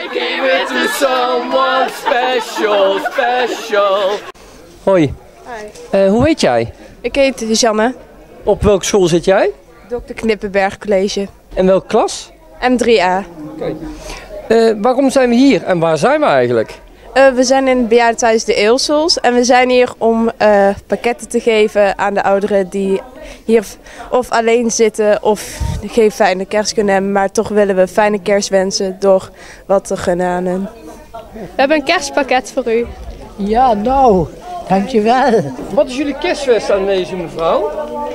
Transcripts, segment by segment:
gave it to someone special, special. Hoi. Hi. Hoe heet jij? Ik heet Janne. Op welke school zit jij? Dr. Knippenberg College. En welke klas? M3A. Waarom zijn we hier en waar zijn we eigenlijk? We zijn in het bejaardentehuis De Eelsels en we zijn hier om pakketten te geven aan de ouderen die hier of alleen zitten of geen fijne kerst kunnen hebben, maar toch willen we fijne kerst wensen door wat te gunnen aan hen. We hebben een kerstpakket voor u. Ja, nou, dankjewel. Wat is jullie kerstwens aan deze mevrouw?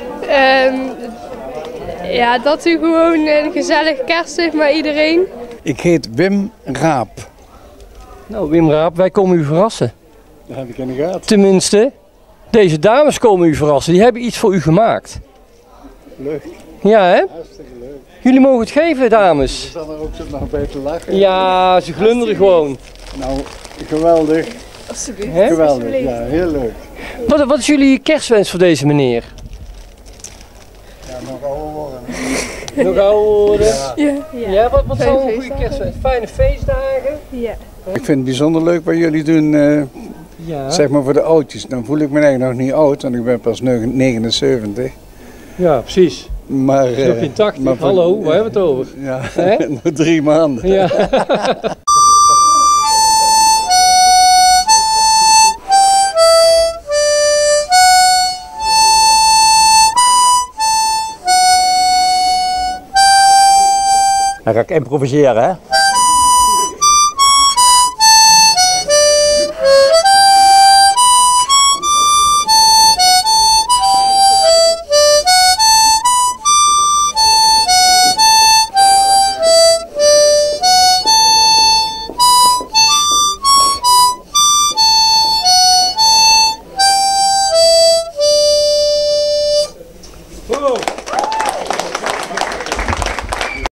Ja, dat u gewoon een gezellig kerst heeft met iedereen. Ik heet Wim Raap. Nou, Wim Raap, wij komen u verrassen. Dat heb ik in de gaten. Tenminste, deze dames komen u verrassen. Die hebben iets voor u gemaakt. Leuk. Ja, hè? Hartstikke leuk. Jullie mogen het geven, dames. Ze staan er ook zo nog bij te lachen. Ja, ze glunderen gewoon. Nou, geweldig. Hè? Geweldig, ja, heel leuk. Wat is jullie kerstwens voor deze meneer? Ja, nog ouder worden. Nog ouder worden? Ja. Ja, wat zou een goede kerstwens? Fijne feestdagen? Ja. Ik vind het bijzonder leuk wat jullie doen, Ja. zeg maar voor de oudjes. Dan voel ik me eigenlijk nog niet oud, want ik ben pas 79. Ja, precies. Maar, Nog in 80. maar voor- Hallo, waar hebben we het over? Ja, Hè? nog 3 maanden. Ja. Dan ga ik improviseren, hè?